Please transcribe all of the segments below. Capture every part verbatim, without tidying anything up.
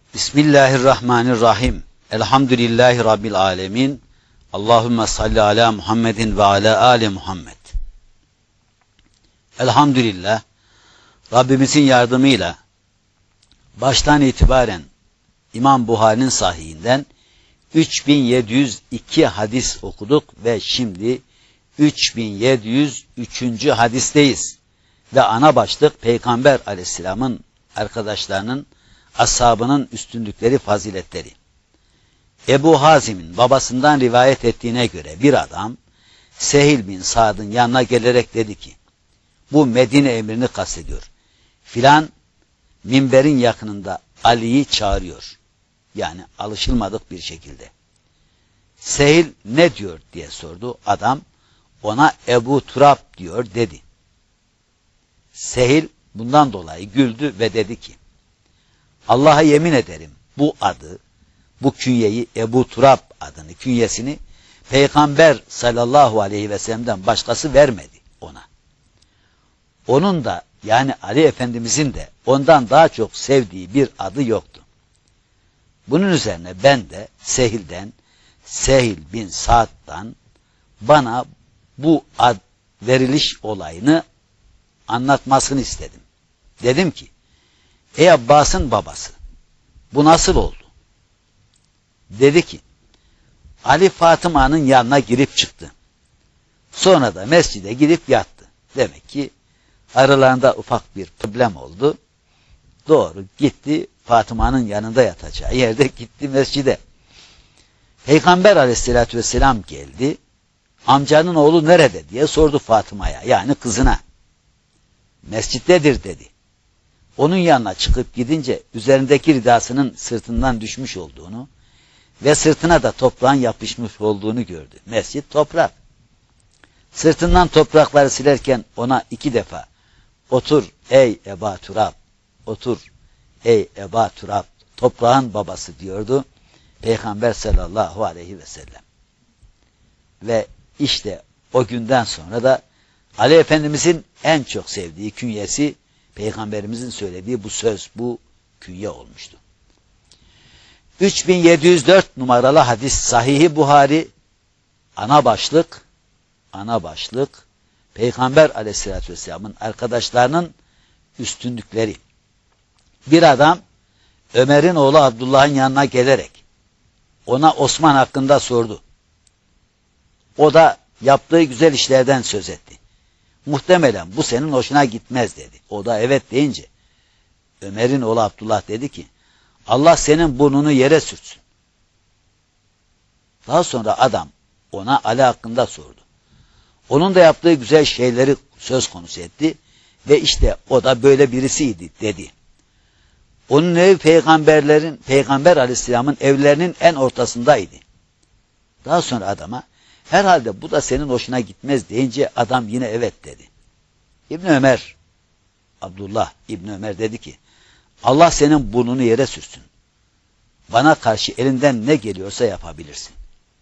Bismillahirrahmanirrahim. Elhamdülillahi Rabbil alemin. Allahümme salli ala Muhammedin ve ala ali Muhammed. Elhamdülillah, Rabbimizin yardımıyla baştan itibaren İmam Buhari'nin sahihinden üç bin yedi yüz iki hadis okuduk ve şimdi üç bin yedi yüz üçüncü hadisteyiz. Ve ana başlık Peygamber aleyhisselamın arkadaşlarının, ashabının üstünlükleri, faziletleri. Ebu Hazim'in babasından rivayet ettiğine göre bir adam Sehil bin Sa'd'ın yanına gelerek dedi ki, bu Medine emrini kastediyor. Filan minberin yakınında Ali'yi çağırıyor. Yani alışılmadık bir şekilde. Sehil ne diyor diye sordu. Adam ona Ebu Turab diyor dedi. Sehil bundan dolayı güldü ve dedi ki, Allah'a yemin ederim bu adı, bu künyeyi, Ebu Turab adını, künyesini Peygamber sallallahu aleyhi ve sellem'den başkası vermedi ona. Onun da, yani Ali Efendimizin de ondan daha çok sevdiği bir adı yoktu. Bunun üzerine ben de Sehil'den, Sehil bin Sa'd'dan bana bu ad veriliş olayını anlatmasını istedim. Dedim ki, ey Abbas'ın babası, bu nasıl oldu? Dedi ki, Ali Fatıma'nın yanına girip çıktı. Sonra da mescide gidip yattı. Demek ki aralarında ufak bir problem oldu. Doğru gitti, Fatıma'nın yanında yatacağı yerde gitti mescide. Peygamber aleyhissalatü vesselam geldi. Amcanın oğlu nerede diye sordu Fatıma'ya, yani kızına. Mescittedir dedi. Onun yanına çıkıp gidince üzerindeki ridasının sırtından düşmüş olduğunu ve sırtına da toprağın yapışmış olduğunu gördü. Mescit toprak. Sırtından toprakları silerken ona iki defa, otur ey Eba Turab, otur ey Eba Turab, toprağın babası diyordu Peygamber sallallahu aleyhi ve sellem. Ve işte o günden sonra da Ali Efendimizin en çok sevdiği künyesi, Peygamberimizin söylediği bu söz, bu künye olmuştu. üç bin yedi yüz dört numaralı hadis Sahih-i Buhari, ana başlık, ana başlık, Peygamber aleyhissalatü vesselamın arkadaşlarının üstünlükleri. Bir adam Ömer'in oğlu Abdullah'ın yanına gelerek ona Osman hakkında sordu. O da yaptığı güzel işlerden söz etti. Muhtemelen bu senin hoşuna gitmez dedi. O da evet deyince Ömer'in oğlu Abdullah dedi ki, Allah senin burnunu yere sürtsün. Daha sonra adam ona Ali hakkında sordu. Onun da yaptığı güzel şeyleri söz konusu etti ve işte o da böyle birisiydi dedi. Onun evi peygamberlerin, Peygamber aleyhisselamın evlerinin en ortasındaydı. Daha sonra adama, herhalde bu da senin hoşuna gitmez deyince adam yine evet dedi. İbn Ömer, Abdullah İbn Ömer dedi ki, Allah senin burnunu yere sürsün. Bana karşı elinden ne geliyorsa yapabilirsin.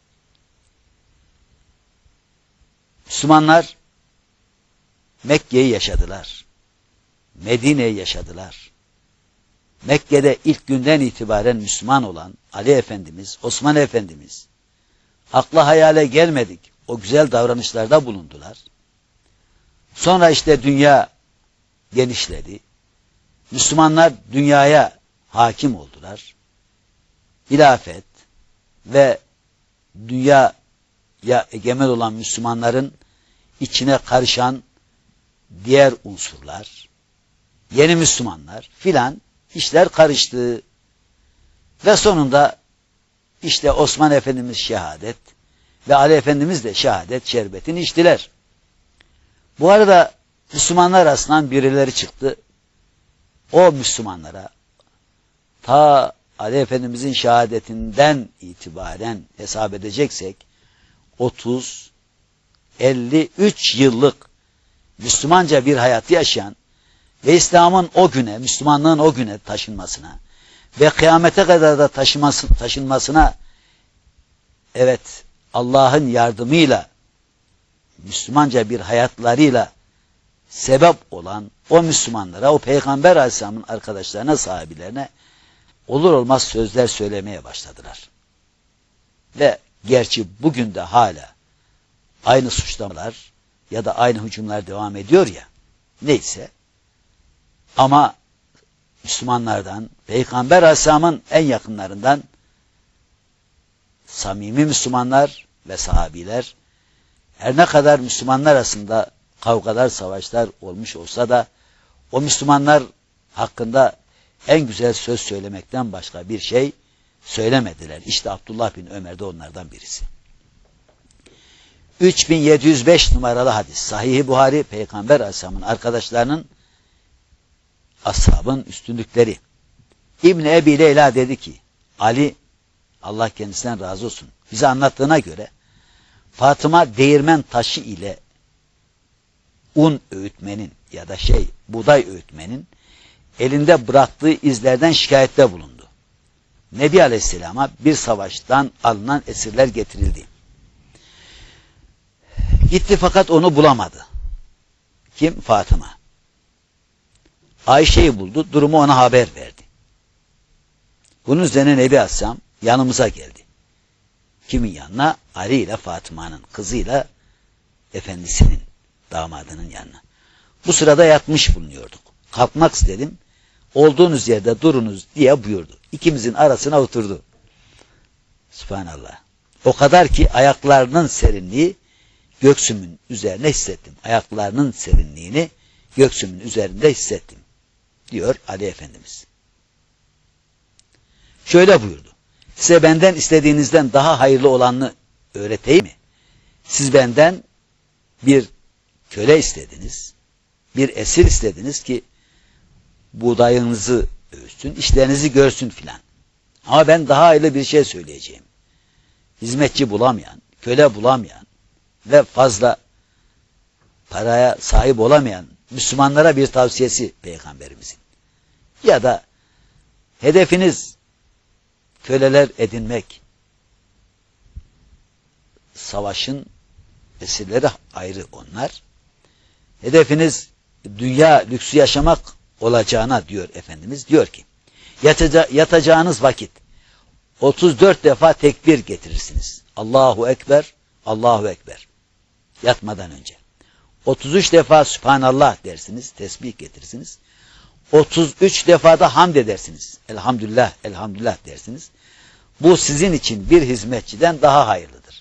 Müslümanlar Mekke'yi yaşadılar. Medine'yi yaşadılar. Mekke'de ilk günden itibaren Müslüman olan Ali Efendimiz, Osman Efendimiz, akla hayale gelmedik o güzel davranışlarda bulundular. Sonra işte dünya genişledi. Müslümanlar dünyaya hakim oldular. Hilafet ve dünyaya egemen olan Müslümanların içine karışan diğer unsurlar, yeni Müslümanlar filan işler karıştı. Ve sonunda işte Osman Efendimiz şehadet ve Ali Efendimiz de şehadet şerbetini içtiler. Bu arada Müslümanlar arasından birileri çıktı. O Müslümanlara ta Ali Efendimizin şehadetinden itibaren hesap edeceksek otuz elli üç yıllık Müslümanca bir hayatı yaşayan ve İslam'ın o güne, Müslümanlığın o güne taşınmasına ve kıyamete kadar da taşıması, taşınmasına evet Allah'ın yardımıyla Müslümanca bir hayatlarıyla sebep olan o Müslümanlara, o Peygamber Aleyhisselam'ın arkadaşlarına, sahabilerine olur olmaz sözler söylemeye başladılar. Ve gerçi bugün de hala aynı suçlamalar ya da aynı hücumlar devam ediyor ya, neyse, ama Müslümanlardan, Peygamber Aleyhisselam'ın en yakınlarından samimi Müslümanlar ve sahabiler, her ne kadar Müslümanlar arasında kavgalar, savaşlar olmuş olsa da o Müslümanlar hakkında en güzel söz söylemekten başka bir şey söylemediler. İşte Abdullah bin Ömer de onlardan birisi. üç bin yedi yüz beş numaralı hadis. Sahih-i Buhari, Peygamber Aleyhisselam'ın arkadaşlarının, ashabın üstünlükleri. İbn-i Ebi Leyla dedi ki, Ali, Allah kendisinden razı olsun, bize anlattığına göre Fatıma değirmen taşı ile un öğütmenin ya da şey buğday öğütmenin elinde bıraktığı izlerden şikayette bulundu. Nebi Aleyhisselam'a bir savaştan alınan esirler getirildi. Gitti fakat onu bulamadı. Kim? Fatıma. Ayşe'yi buldu, durumu ona haber verdi. Bunun üzerine Nebi Aleyhisselam yanımıza geldi. Kimin yanına? Ali ile Fatıma'nın kızıyla efendisinin, damadının yanına. Bu sırada yatmış bulunuyorduk. Kalkmak istedim. Olduğunuz yerde durunuz diye buyurdu. İkimizin arasına oturdu. Sübhanallah. O kadar ki ayaklarının serinliği göğsümün üzerine hissettim. Ayaklarının serinliğini göğsümün üzerinde hissettim. Diyor Ali Efendimiz. Şöyle buyurdu. Size benden istediğinizden daha hayırlı olanını öğreteyim mi? Siz benden bir köle istediniz, bir esir istediniz ki buğdayınızı ölçsün, işlerinizi görsün filan. Ama ben daha hayırlı bir şey söyleyeceğim. Hizmetçi bulamayan, köle bulamayan ve fazla paraya sahip olamayan Müslümanlara bir tavsiyesi Peygamberimizin. Ya da hedefiniz köleler edinmek, savaşın esirleri ayrı onlar. Hedefiniz dünya lüksü yaşamak olacağına diyor Efendimiz. Diyor ki yataca yatacağınız vakit otuz dört defa tekbir getirirsiniz. Allahu Ekber, Allahu Ekber. Yatmadan önce. otuz üç defa Sübhanallah dersiniz, tesbih getirirsiniz. otuz üç defa da hamd edersiniz. Elhamdülillah, elhamdülillah dersiniz. Bu sizin için bir hizmetçiden daha hayırlıdır.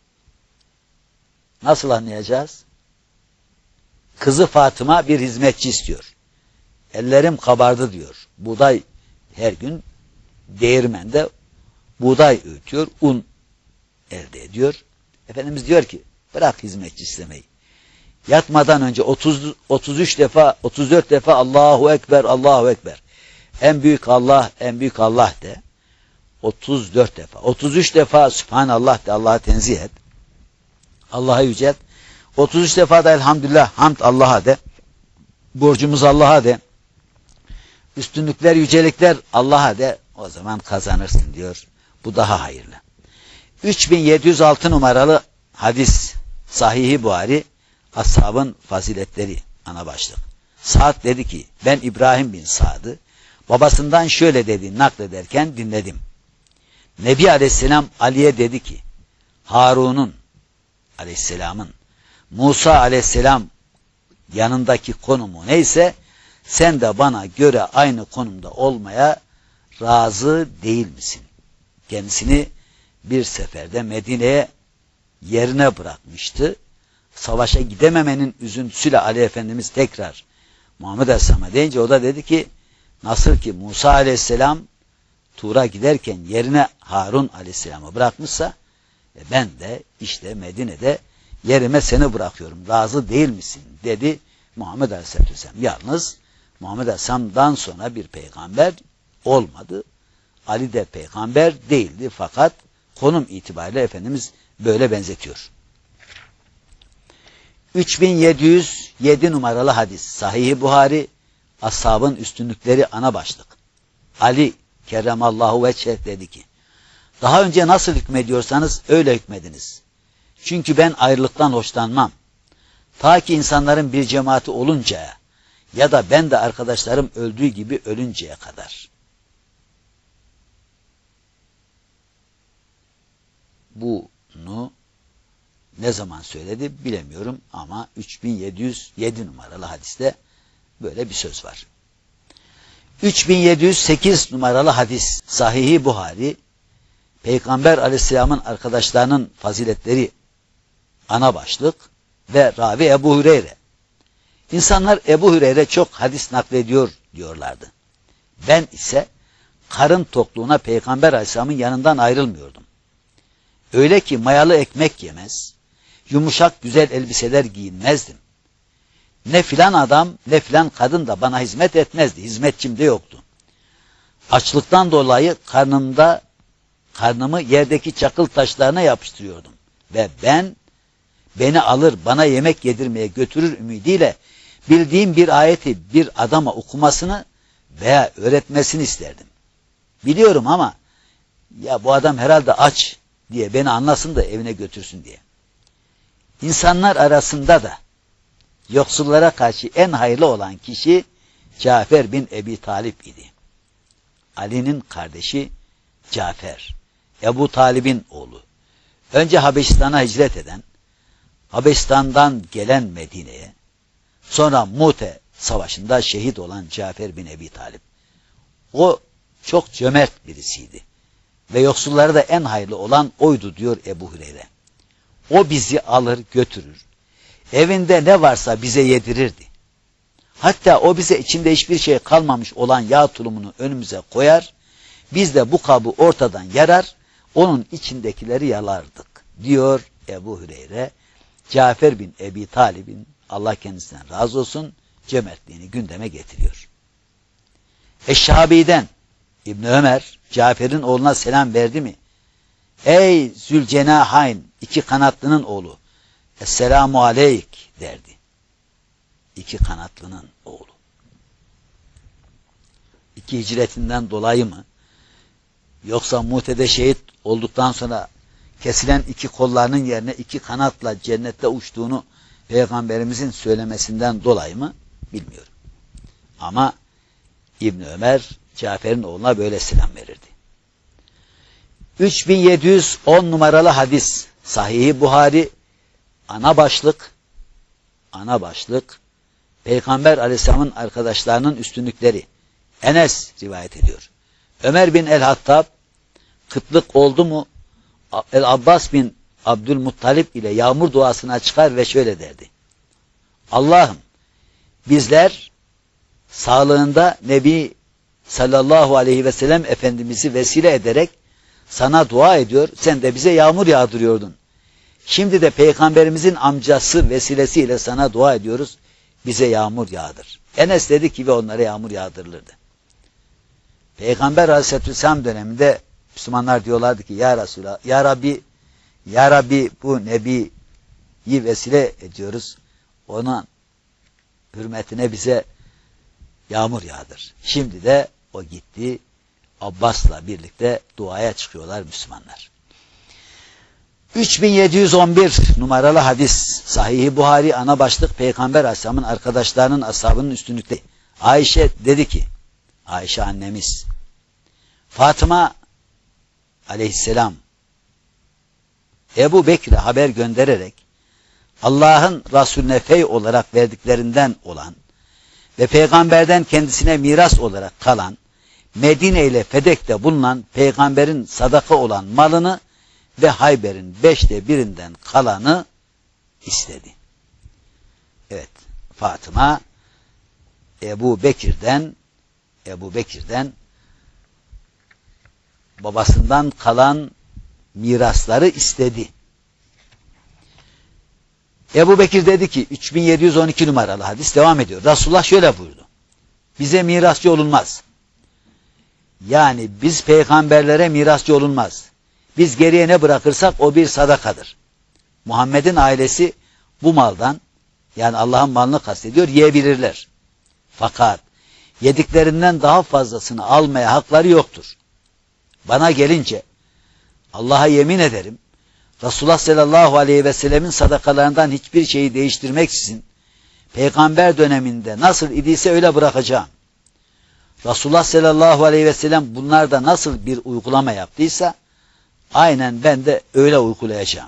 Nasıl anlayacağız? Kızı Fatıma bir hizmetçi istiyor. Ellerim kabardı diyor. Buğday her gün değirmende buğday öğütüyor, un elde ediyor. Efendimiz diyor ki bırak hizmetçi istemeyi. Yatmadan önce otuz, otuz üç defa, otuz dört defa Allahu Ekber, Allahu Ekber. En büyük Allah, en büyük Allah de. otuz dört defa. otuz üç defa Sübhanallah de, Allah'a tenzih et. Allah'a yücelt. otuz üç defa da elhamdülillah, hamd Allah'a de. Borcumuz Allah'a de. Üstünlükler, yücelikler Allah'a de. O zaman kazanırsın diyor. Bu daha hayırlı. üç bin yedi yüz altı numaralı hadis. Sahih-i Buhari, ashabın faziletleri ana başlık. Sa'd dedi ki ben İbrahim bin Sa'd'ı babasından şöyle dediğini naklederken dinledim. Nebi Aleyhisselam Ali'ye dedi ki Harun'un Aleyhisselam'ın Musa Aleyhisselam yanındaki konumu neyse sen de bana göre aynı konumda olmaya razı değil misin? Kendisini bir seferde Medine'ye yerine bırakmıştı. Savaşa gidememenin üzüntüsüyle Ali Efendimiz tekrar Muhammed Aleyhisselam'a deyince o da dedi ki nasıl ki Musa Aleyhisselam Tur'a giderken yerine Harun Aleyhisselam'ı bırakmışsa e ben de işte Medine'de yerime seni bırakıyorum. Razı değil misin? Dedi Muhammed Aleyhisselam. Yalnız Muhammed Aleyhisselam'dan sonra bir peygamber olmadı. Ali de peygamber değildi fakat konum itibariyle Efendimiz böyle benzetiyor. üç bin yedi yüz yedi numaralı hadis. Sahih-i Buhari, ashabın üstünlükleri ana başlık. Ali kerremallahu veçheh dedi ki daha önce nasıl hükmediyorsanız öyle hükmediniz. Çünkü ben ayrılıktan hoşlanmam. Ta ki insanların bir cemaati oluncaya ya da ben de arkadaşlarım öldüğü gibi ölünceye kadar. bunu ne zaman söyledi bilemiyorum ama üç bin yedi yüz yedi numaralı hadiste böyle bir söz var. üç bin yedi yüz sekiz numaralı hadis Sahih-i Buhari, Peygamber Aleyhisselam'ın arkadaşlarının faziletleri ana başlık ve ravi Ebu Hüreyre. İnsanlar Ebu Hüreyre çok hadis naklediyor diyorlardı. Ben ise karın tokluğuna Peygamber Aleyhisselam'ın yanından ayrılmıyordum. Öyle ki mayalı ekmek yemez, yumuşak güzel elbiseler giyinmezdim. Ne filan adam ne filan kadın da bana hizmet etmezdi. Hizmetçim de yoktu. Açlıktan dolayı karnımda karnımı yerdeki çakıl taşlarına yapıştırıyordum. Ve ben beni alır bana yemek yedirmeye götürür ümidiyle bildiğim bir ayeti bir adama okumasını veya öğretmesini isterdim. Biliyorum ama ya bu adam herhalde aç diye beni anlasın da evine götürsün diye. İnsanlar arasında da yoksullara karşı en hayırlı olan kişi Cafer bin Ebi Talip idi. Ali'nin kardeşi Cafer, Ebu Talib'in oğlu. Önce Habeşistan'a hicret eden, Habeşistan'dan gelen Medine'ye, sonra Mute Savaşı'nda şehit olan Cafer bin Ebi Talip. O çok cömert birisiydi. Ve yoksullara da en hayırlı olan oydu diyor Ebu Hüreyre. O bizi alır götürür. Evinde ne varsa bize yedirirdi. Hatta o bize içinde hiçbir şey kalmamış olan yağ tulumunu önümüze koyar. Biz de bu kabı ortadan yarar, onun içindekileri yalardık diyor Ebu Hüreyre. Cafer bin Ebi Talib'in Allah kendisinden razı olsun cömertliğini gündeme getiriyor. Eşşabi'den İbn Ömer Cafer'in oğluna selam verdi mi? Ey Zülcenahayn iki kanatlının oğlu. Esselamu aleyk derdi. İki kanatlının oğlu. İki hicretinden dolayı mı? Yoksa Mute'de şehit olduktan sonra kesilen iki kollarının yerine iki kanatla cennette uçtuğunu Peygamberimizin söylemesinden dolayı mı? Bilmiyorum. Ama İbn Ömer Cafer'in oğluna böyle selam verirdi. üç bin yedi yüz on numaralı hadis Sahih-i Buhari, ana başlık ana başlık Peygamber Aleyhisselam'ın arkadaşlarının üstünlükleri. Enes rivayet ediyor. Ömer bin el-Hattab kıtlık oldu mu El-Abbas bin Abdülmuttalip ile yağmur duasına çıkar ve şöyle derdi. Allah'ım bizler sağlığında Nebi sallallahu aleyhi ve sellem Efendimiz'i vesile ederek sana dua ediyor, sen de bize yağmur yağdırıyordun. Şimdi de Peygamberimizin amcası vesilesiyle sana dua ediyoruz, bize yağmur yağdır. Enes dedi ki ve onlara yağmur yağdırılırdı. Peygamber Aleyhisselatü Vesselam döneminde Müslümanlar diyorlardı ki ya Resulallah, ya Rabbi, ya Rabbi bu Nebi'yi vesile ediyoruz, onun hürmetine bize yağmur yağdır. Şimdi de o gitti, Abbas'la birlikte duaya çıkıyorlar Müslümanlar. üç bin yedi yüz on bir numaralı hadis Sahih-i Buhari, ana başlık Peygamber Aleyhisselam'ın arkadaşlarının ashabının üstünlükte. Ayşe dedi ki, Ayşe annemiz, Fatıma Aleyhisselam Ebu Bekir'e haber göndererek Allah'ın Resulüne fey olarak verdiklerinden olan ve peygamberden kendisine miras olarak kalan Medine ile Fedek'te bulunan peygamberin sadaka olan malını ve Hayber'in beşte birinden kalanı istedi. Evet, Fatıma Ebu Bekir'den Ebu Bekir'den babasından kalan mirasları istedi. Ebu Bekir dedi ki, üç bin yedi yüz on iki numaralı hadis devam ediyor. Resulullah şöyle buyurdu. Bize mirasçı olunmaz. Yani biz peygamberlere mirasçı olunmaz. Biz geriye ne bırakırsak o bir sadakadır. Muhammed'in ailesi bu maldan, yani Allah'ın malını kastediyor, yiyebilirler. Fakat yediklerinden daha fazlasını almaya hakları yoktur. Bana gelince Allah'a yemin ederim, Resulullah sallallahu aleyhi ve sellemin sadakalarından hiçbir şeyi değiştirmeksizin peygamber döneminde nasıl idiyse öyle bırakacağım. Resulullah sallallahu aleyhi ve sellem bunlarda nasıl bir uygulama yaptıysa aynen ben de öyle uygulayacağım.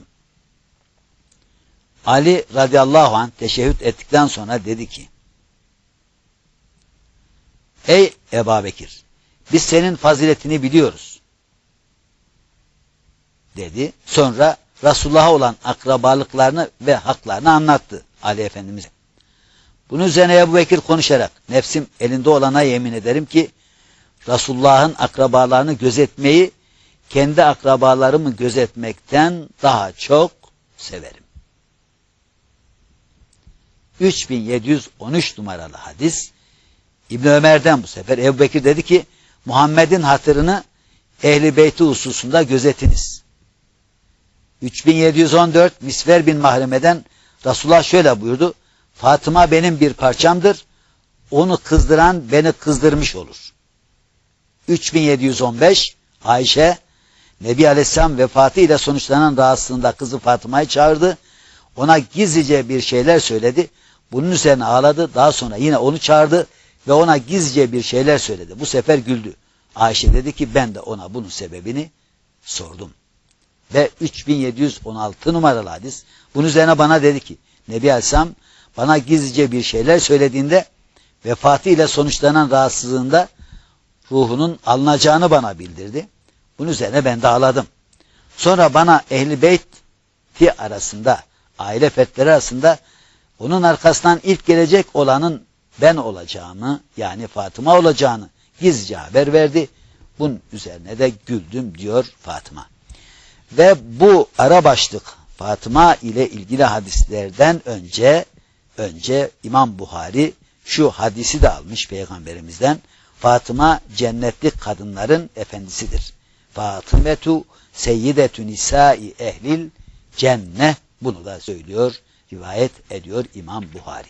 Ali radıyallahu anh teşehhüd ettikten sonra dedi ki, ey Ebu Bekir, biz senin faziletini biliyoruz dedi. Sonra Resulullah'a olan akrabalıklarını ve haklarını anlattı Ali Efendimiz'e. Bunun üzerine Ebu Bekir konuşarak, nefsim elinde olana yemin ederim ki Resulullah'ın akrabalarını gözetmeyi kendi akrabalarımı gözetmekten daha çok severim. üç bin yedi yüz on üç numaralı hadis İbn Ömer'den bu sefer. Ebu Bekir dedi ki, Muhammed'in hatırını Ehl-i Beyti hususunda gözetiniz. üç bin yedi yüz on dört Misver bin Mahreme'den Resulullah şöyle buyurdu, Fatıma benim bir parçamdır, onu kızdıran beni kızdırmış olur. üç bin yedi yüz on beş Ayşe, Nebi Aleyhisselam vefatı ile sonuçlanan rahatsızlığında kızı Fatıma'yı çağırdı, ona gizlice bir şeyler söyledi, bunun üzerine ağladı, daha sonra yine onu çağırdı ve ona gizlice bir şeyler söyledi. Bu sefer güldü. Ayşe dedi ki ben de ona bunun sebebini sordum. Ve üç bin yedi yüz on altı numaralı hadis, bunun üzerine bana dedi ki, Nebi Aleyhisselam bana gizlice bir şeyler söylediğinde vefatı ile sonuçlanan rahatsızlığında ruhunun alınacağını bana bildirdi. Bunun üzerine ben de ağladım. Sonra bana Ehl-i Beyti arasında, aile fertleri arasında onun arkasından ilk gelecek olanın ben olacağımı, yani Fatıma olacağını gizlice haber verdi. Bunun üzerine de güldüm diyor Fatıma. Ve bu ara başlık Fatıma ile ilgili hadislerden önce önce İmam Buhari şu hadisi de almış Peygamberimizden. Fatıma cennetlik kadınların efendisidir. Fatımetu seyyidetü nisai ehlil cenneh, bunu da söylüyor, rivayet ediyor İmam Buhari.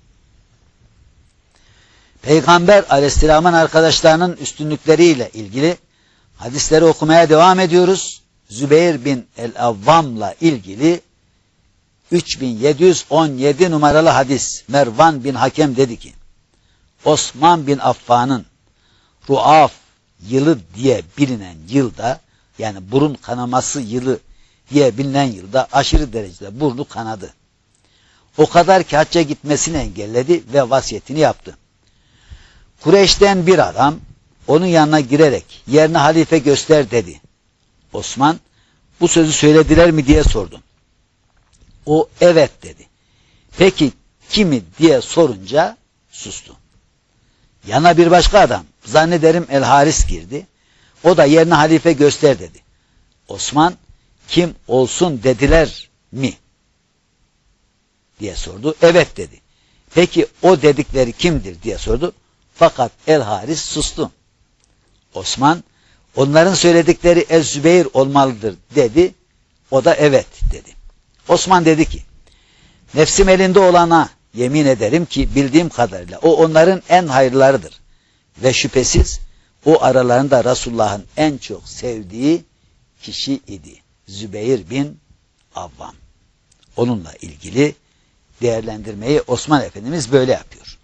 Peygamber Aleyhisselam'ın arkadaşlarının üstünlükleriyle ilgili hadisleri okumaya devam ediyoruz. Zübeyir bin el-Avvam'la ilgili üç bin yedi yüz on yedi numaralı hadis, Mervan bin Hakem dedi ki, Osman bin Affan'ın Ruaf yılı diye bilinen yılda, yani burun kanaması yılı diye bilinen yılda aşırı derecede burnu kanadı. O kadar ki hacca gitmesini engelledi ve vasiyetini yaptı. Kureyş'ten bir adam onun yanına girerek yerine halife göster dedi. Osman, bu sözü söylediler mi diye sordum. O evet dedi. Peki kimi diye sorunca sustu. Yana bir başka adam, zannederim El Haris girdi. O da yerine halife göster dedi. Osman, kim olsun dediler mi diye sordu. Evet dedi. Peki o dedikleri kimdir diye sordu. Fakat El Haris sustu. Osman, onların söyledikleri Ez-Zübeyir olmalıdır dedi. O da evet dedi. Osman dedi ki, nefsim elinde olana yemin ederim ki bildiğim kadarıyla o onların en hayırlarıdır. Ve şüphesiz o aralarında Resulullah'ın en çok sevdiği kişi idi. Zübeyir bin Avvam. Onunla ilgili değerlendirmeyi Osman Efendimiz böyle yapıyor.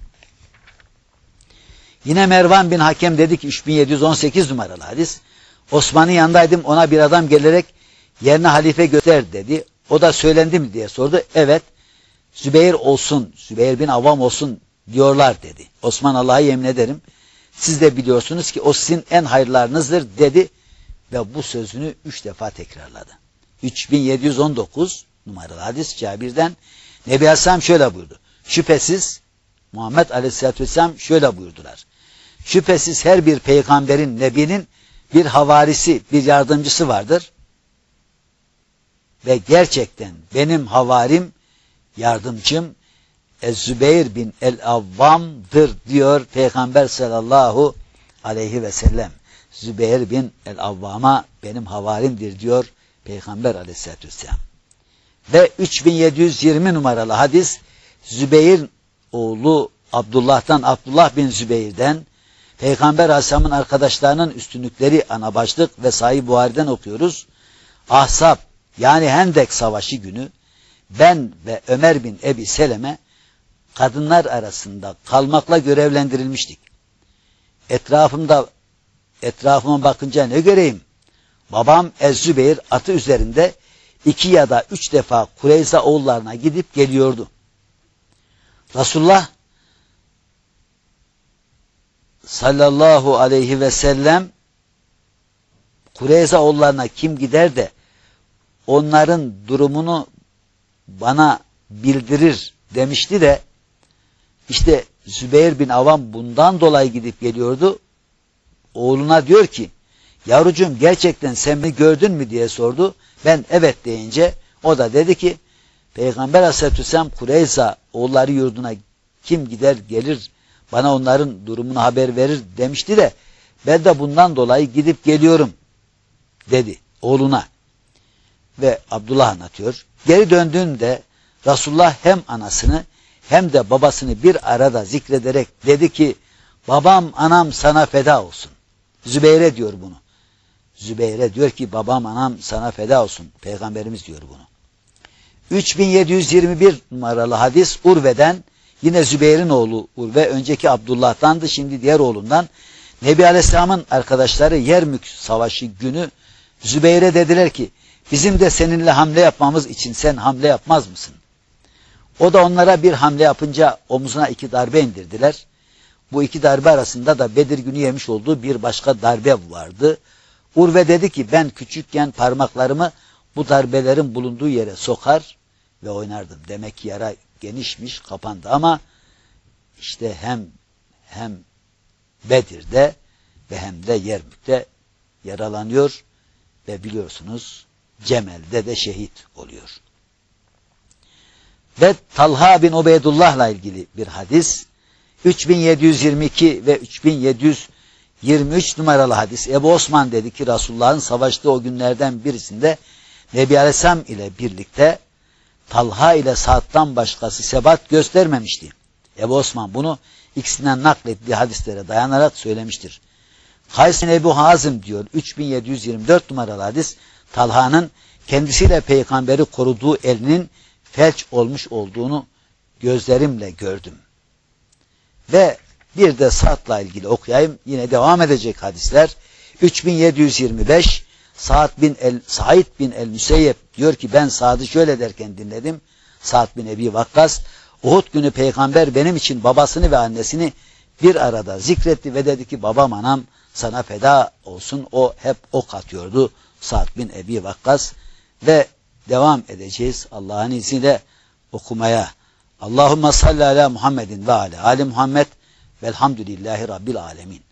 Yine Mervan bin Hakem dedi ki üç bin yedi yüz on sekiz numaralı hadis, Osman'ın yanındaydım, ona bir adam gelerek yerine halife göster dedi. O da söylendi mi diye sordu. Evet, Zübeyir olsun, Zübeyir bin Avvam olsun diyorlar dedi. Osman, Allah'a yemin ederim, siz de biliyorsunuz ki o sizin en hayırlarınızdır dedi ve bu sözünü üç defa tekrarladı. üç bin yedi yüz on dokuz numaralı hadis Cabir'den, Nebi Aleyhisselam şöyle buyurdu. Şüphesiz Muhammed Aleyhisselatü Vesselam şöyle buyurdular. Şüphesiz her bir peygamberin, nebinin bir havarisi, bir yardımcısı vardır. Ve gerçekten benim havarim, yardımcım Ez-Zübeyir bin el-Avvam'dır diyor Peygamber sallallahu aleyhi ve sellem. Zübeyir bin el-Avvam'a benim havarimdir diyor Peygamber aleyhissalatü vesselam. Ve üç bin yedi yüz yirmi numaralı hadis Zübeyir oğlu Abdullah'tan, Abdullah bin Zübeyir'den, Peygamber Aleyhisselam'ın arkadaşlarının üstünlükleri ana başlık ve Sahih Buhari'den okuyoruz. Ahzab yani Hendek Savaşı günü ben ve Ömer bin Ebi Seleme kadınlar arasında kalmakla görevlendirilmiştik. Etrafımda etrafıma bakınca ne göreyim? babam Ez-Zübeyir atı üzerinde iki ya da üç defa Kureyza oğullarına gidip geliyordu. Resulullah sallallahu aleyhi ve sellem Kureyza oğullarına kim gider de onların durumunu bana bildirir demişti de işte Zübeyir bin Avvam bundan dolayı gidip geliyordu. Oğluna diyor ki, yavrucuğum gerçekten sen beni gördün mü diye sordu. Ben evet deyince o da dedi ki, Peygamber Aleyhisselatü Vesselam Kureyza oğulları yurduna kim gider gelir bana onların durumunu haber verir demişti de ben de bundan dolayı gidip geliyorum dedi oğluna. Ve Abdullah anlatıyor. Geri döndüğünde Resulullah hem anasını hem de babasını bir arada zikrederek dedi ki, babam anam sana feda olsun. Zübeyir'e diyor bunu. Zübeyir'e diyor ki babam anam sana feda olsun. Peygamberimiz diyor bunu. üç bin yedi yüz yirmi bir numaralı hadis Urve'den, yine Zübeyir'in oğlu Urve önceki Abdullah'tandı, şimdi diğer oğlundan. Nebi Aleyhisselam'ın arkadaşları Yermük Savaşı günü Zübeyir'e dediler ki bizim de seninle hamle yapmamız için sen hamle yapmaz mısın? O da onlara bir hamle yapınca omzuna iki darbe indirdiler. Bu iki darbe arasında da Bedir günü yemiş olduğu bir başka darbe vardı. Urve dedi ki ben küçükken parmaklarımı bu darbelerin bulunduğu yere sokar ve oynardım. Demek ki yara genişmiş, kapandı ama işte hem hem Bedir'de ve hem de Yermük'te yaralanıyor ve biliyorsunuz Cemel'de de şehit oluyor. Ve Talha bin Ubeydullah'la ilgili bir hadis, üç bin yedi yüz yirmi iki ve üç bin yedi yüz yirmi üç numaralı hadis. Ebu Osman dedi ki Resulullah'ın savaştığı o günlerden birisinde Nebi Aleyhisselam ile birlikte Talha ile Sa'd'dan başkası sebat göstermemişti. Ebu Osman bunu ikisinden naklettiği hadislere dayanarak söylemiştir. Kays bin Ebu Hazım diyor, üç bin yedi yüz yirmi dört numaralı hadis, Talha'nın kendisiyle peygamberi koruduğu elinin felç olmuş olduğunu gözlerimle gördüm. Ve bir de Sa'd'la ilgili okuyayım, yine devam edecek hadisler. üç bin yedi yüz yirmi beş Sa'd bin el Said bin el-Müseyyep diyor ki ben Sa'd'ı şöyle derken dinledim. Sa'd bin Ebi Vakkas, Uhud günü peygamber benim için babasını ve annesini bir arada zikretti ve dedi ki babam anam sana feda olsun. O hep ok atıyordu Sa'd bin Ebi Vakkas. Ve devam edeceğiz Allah'ın izniyle okumaya. Allahümme salli ala Muhammedin ve ala ali Muhammed velhamdülillahi rabbil alemin.